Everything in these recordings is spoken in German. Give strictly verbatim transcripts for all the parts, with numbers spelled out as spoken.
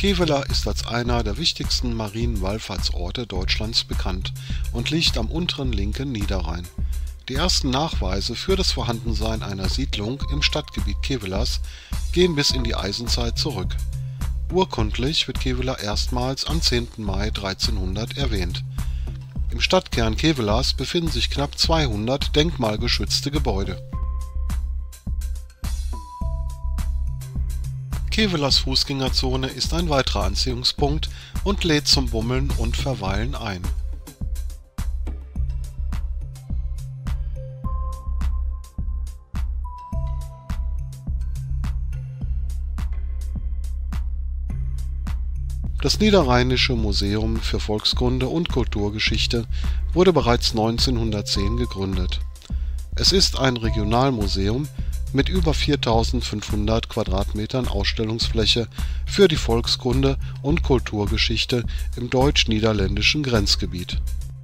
Kevela ist als einer der wichtigsten marinen Wallfahrtsorte Deutschlands bekannt und liegt am unteren linken Niederrhein. Die ersten Nachweise für das Vorhandensein einer Siedlung im Stadtgebiet Kevelas gehen bis in die Eisenzeit zurück. Urkundlich wird Kevela erstmals am zehnten Mai dreizehnhundert erwähnt. Im Stadtkern Kevelas befinden sich knapp zweihundert denkmalgeschützte Gebäude. Kevelas Fußgängerzone ist ein weiterer Anziehungspunkt und lädt zum Bummeln und Verweilen ein. Das Niederrheinische Museum für Volkskunde und Kulturgeschichte wurde bereits neunzehnhundertzehn gegründet. Es ist ein Regionalmuseum mit über viertausendfünfhundert Quadratmetern Ausstellungsfläche für die Volkskunde und Kulturgeschichte im deutsch-niederländischen Grenzgebiet.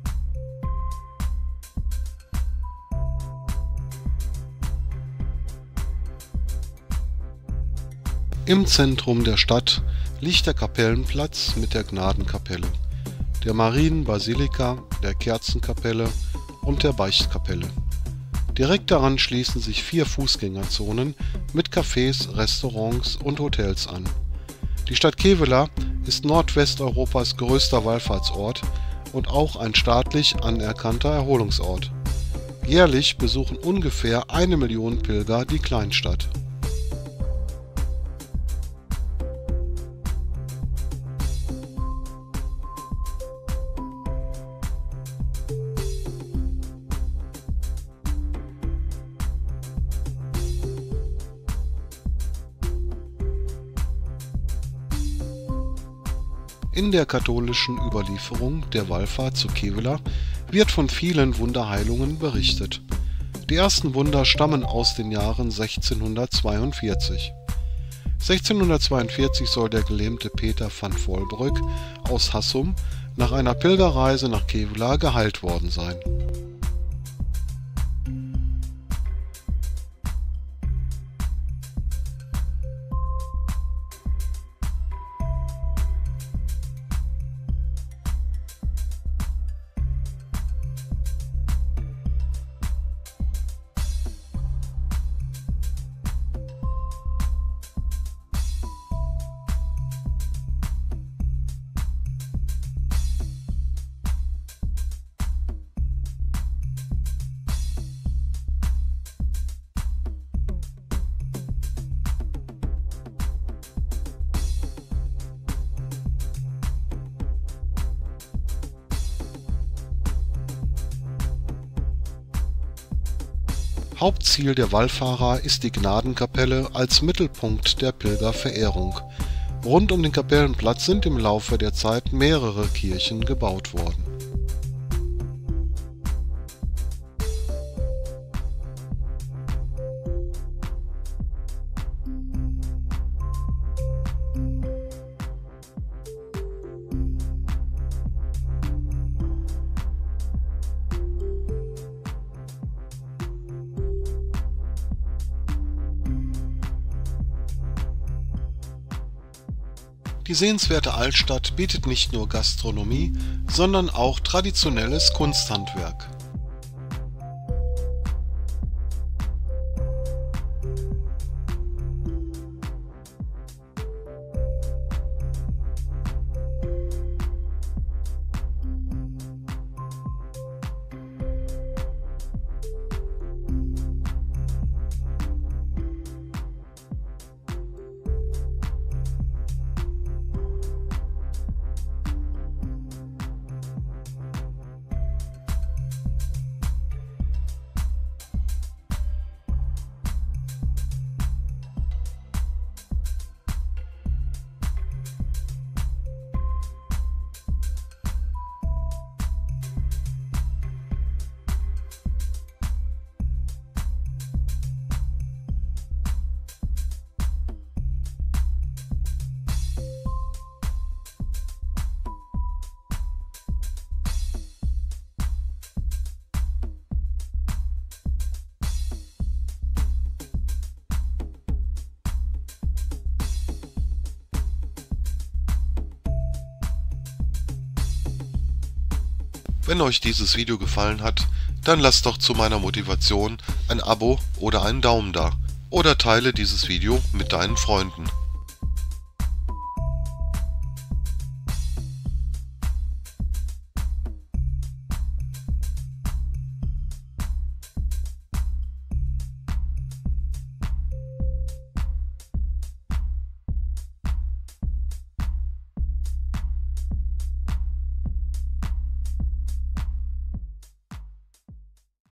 Im Zentrum der Stadt liegt der Kapellenplatz mit der Gnadenkapelle, der Marienbasilika, der Kerzenkapelle und der Beichtkapelle. Direkt daran schließen sich vier Fußgängerzonen mit Cafés, Restaurants und Hotels an. Die Stadt Kevela ist Nordwesteuropas größter Wallfahrtsort und auch ein staatlich anerkannter Erholungsort. Jährlich besuchen ungefähr eine Million Pilger die Kleinstadt. In der katholischen Überlieferung der Wallfahrt zu Kevela wird von vielen Wunderheilungen berichtet. Die ersten Wunder stammen aus den Jahren sechzehnhundertzweiundvierzig. sechzehnhundertzweiundvierzig soll der gelähmte Peter van Volbrück aus Hassum nach einer Pilgerreise nach Kevela geheilt worden sein. Hauptziel der Wallfahrer ist die Gnadenkapelle als Mittelpunkt der Pilgerverehrung. Rund um den Kapellenplatz sind im Laufe der Zeit mehrere Kirchen gebaut worden. Die sehenswerte Altstadt bietet nicht nur Gastronomie, sondern auch traditionelles Kunsthandwerk. Wenn euch dieses Video gefallen hat, dann lasst doch zu meiner Motivation ein Abo oder einen Daumen da oder teile dieses Video mit deinen Freunden.